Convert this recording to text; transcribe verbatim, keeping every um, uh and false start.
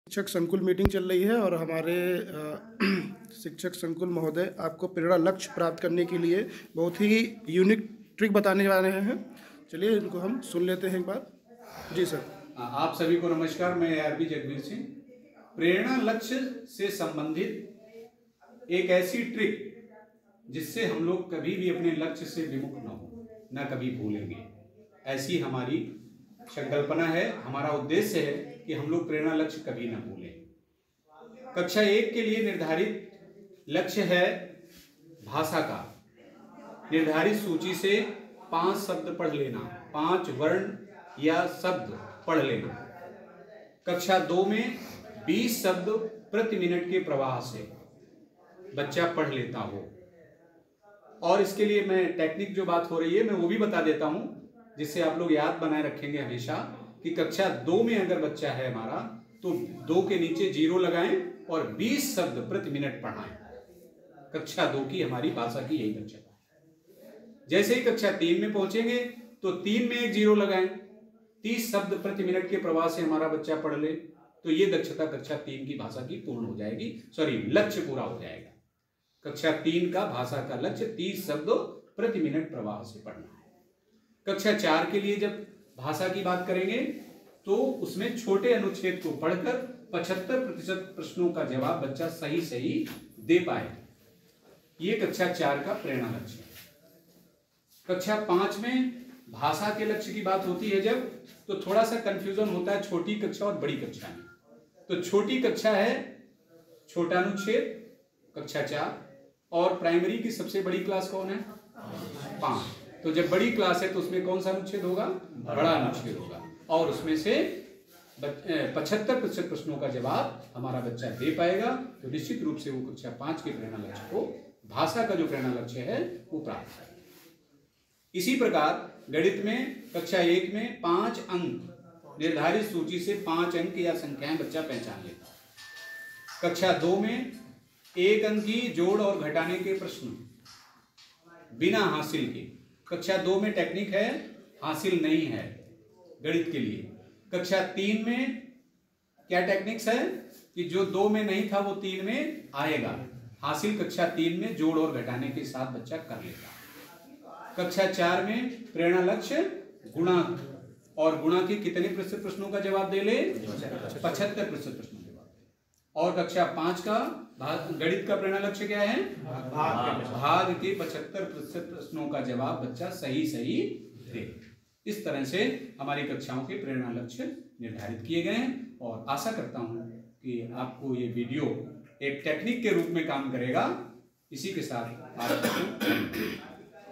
शिक्षक संकुल मीटिंग चल रही है और हमारे शिक्षक संकुल महोदय आपको प्रेरणा लक्ष्य प्राप्त करने के लिए बहुत ही यूनिक ट्रिक बताने जा रहे हैं। चलिए इनको हम सुन लेते हैं एक बार। जी सर। आप सभी को नमस्कार। मैं आरबी जगवीर सिंह। प्रेरणा लक्ष्य से संबंधित एक ऐसी ट्रिक जिससे हम लोग कभी भी अपने लक्ष्य से विमुख न हो, न कभी भूलेंगे, ऐसी हमारी संकल्पना है। हमारा उद्देश्य है कि हम लोग प्रेरणा लक्ष्य कभी न भूलें। कक्षा एक के लिए निर्धारित लक्ष्य है भाषा का। निर्धारित सूची से पांच शब्द पढ़ लेना, पांच वर्ण या शब्द पढ़ लेना। कक्षा दो में बीस शब्द प्रति मिनट के प्रवाह से बच्चा पढ़ लेता हो। और इसके लिए मैं टेक्निक जो बात हो रही है मैं वो भी बता देता हूं, जिससे आप लोग याद बनाए रखेंगे हमेशा कि कक्षा दो में अगर बच्चा है हमारा तो दो के नीचे जीरो लगाएं और बीस शब्द प्रति मिनट पढ़ाएं। कक्षा दो की हमारी भाषा की यही दक्षता है। जैसे ही कक्षा तीन में पहुंचेंगे तो तीन में एक जीरो लगाएं, तीस शब्द प्रति मिनट के प्रवाह से हमारा बच्चा पढ़ ले तो ये दक्षता कक्षा तीन की भाषा की पूर्ण हो जाएगी, सॉरी लक्ष्य पूरा हो जाएगा। कक्षा तीन का भाषा का लक्ष्य तीस शब्द प्रति मिनट प्रवाह से पढ़ना है। कक्षा चार के लिए जब भाषा की बात करेंगे तो उसमें छोटे अनुच्छेद को पढ़कर पचहत्तर प्रतिशत प्रश्नों का जवाब बच्चा सही सही दे पाए। ये कक्षा चार का प्रेरणा लक्ष्य है। कक्षा पांच में भाषा के लक्ष्य की बात होती है जब, तो थोड़ा सा कंफ्यूजन होता है छोटी कक्षा और बड़ी कक्षा में। तो छोटी कक्षा है छोटा अनुच्छेद कक्षा चार, और प्राइमरी की सबसे बड़ी क्लास कौन है? पांच। तो जब बड़ी क्लास है तो उसमें कौन सा अनुच्छेद होगा? बड़ा अनुच्छेद होगा, और उसमें से पचहत्तर प्रतिशत प्रश्नों का जवाब हमारा बच्चा दे पाएगा। तो निश्चित रूप से वो कक्षा पांच के प्रेरणा लक्ष्य को, भाषा का जो प्रेरणा लक्ष्य है वो प्राप्त करेगा। इसी प्रकार गणित में कक्षा एक में पांच अंक निर्धारित सूची से पांच अंक या संख्याएं बच्चा पहचान लेता है। कक्षा दो में एक अंक की जोड़ और घटाने के प्रश्न बिना हासिल के। कक्षा दो में टेक्निक है, हासिल नहीं है गणित के लिए। कक्षा तीन में क्या टेक्निक्स है कि जो दो में नहीं था वो तीन में आएगा। हासिल कक्षा तीन में जोड़ और घटाने के साथ बच्चा कर लेगा। कक्षा चार में प्रेरणा लक्ष्य गुणा, और गुणा के कितने प्रतिशत प्रश्नों का जवाब दे ले? पचहत्तर प्रतिशत प्रश्नों का जवाब। और कक्षा पांच का गणित का प्रेरणा लक्ष्य क्या है? भाग, भाग के पचहत्तर प्रतिशत प्रश्नों का जवाब बच्चा सही सही दे। इस तरह से हमारी कक्षाओं के प्रेरणा लक्ष्य निर्धारित किए गए हैं, और आशा करता हूं कि आपको ये वीडियो एक टेक्निक के रूप में काम करेगा। इसी के साथ आज